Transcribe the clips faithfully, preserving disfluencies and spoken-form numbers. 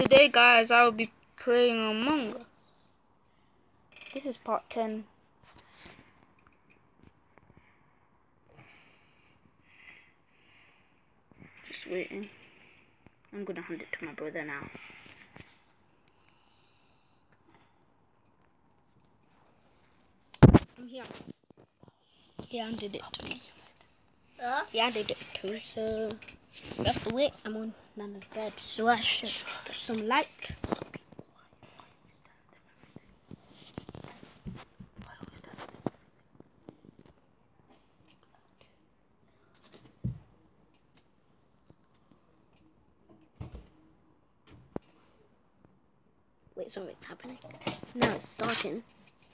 Today, guys, I will be playing Among Us. This is part ten. Just waiting. I'm gonna hand it to my brother now. I'm here. He handed it to me. Huh? He handed it to me, so you have to wait. I'm on Nana's bed, so I should get some light. Wait, something's happening. Now it's starting.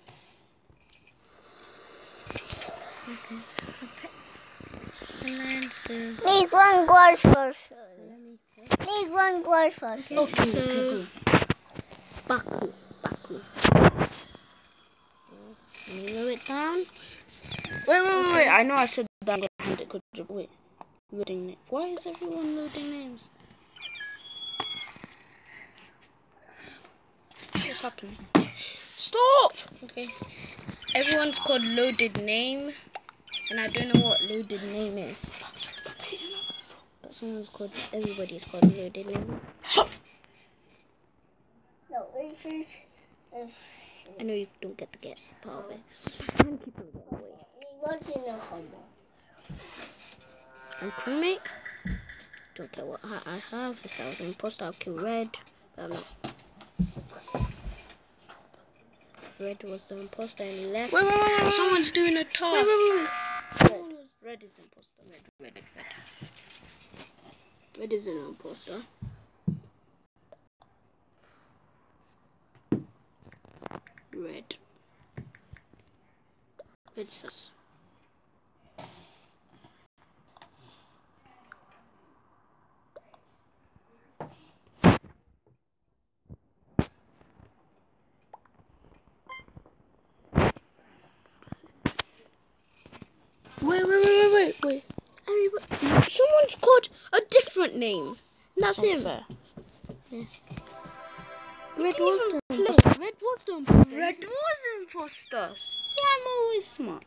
Okay. And then so Make one glass first. Make one glass first. okay, okay, so okay, Baku, Baku. Let me lower it down. Wait, wait, wait, Okay. wait. I know I said that I'm gonna hand it. Could you wait? Loading name. Why is everyone loading names? What's happening? Stop! Okay. Everyone's called loaded name, and I don't know what loaded name is. But someone's called. Everybody's called loaded name. No, if it's if I know you don't get to get part of it. I'm gonna keep it away. what's in the humble? I'm crewmate. Don't care what hat I have. If I was an imposter, I'll kill Red. But I'm not. If Red was the imposter and he left. Wait, wait, wait, wait. Someone's doing a task. Wait, wait, wait. Red. Red is imposter. Red, red, red. Red is an imposter. Red. Red sus. Wait, wait, wait, wait, wait, wait. Everybody, someone's called a different name. And that's him. Fair. Yeah. Red was the imposter. Red was the imposter. Red was the imposter. See, I'm always smart.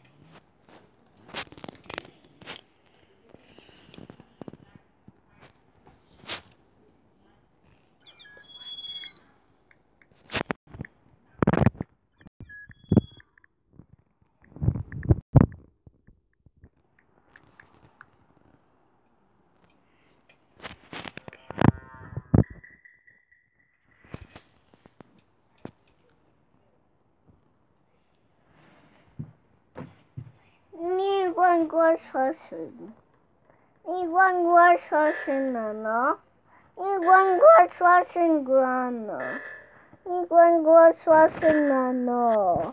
Need one glass person. Need one glass person, Nana. Need one glass person, Grandma. Need one glass person, Nana.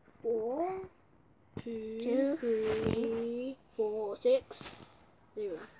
Four, two, three, four, six, zero.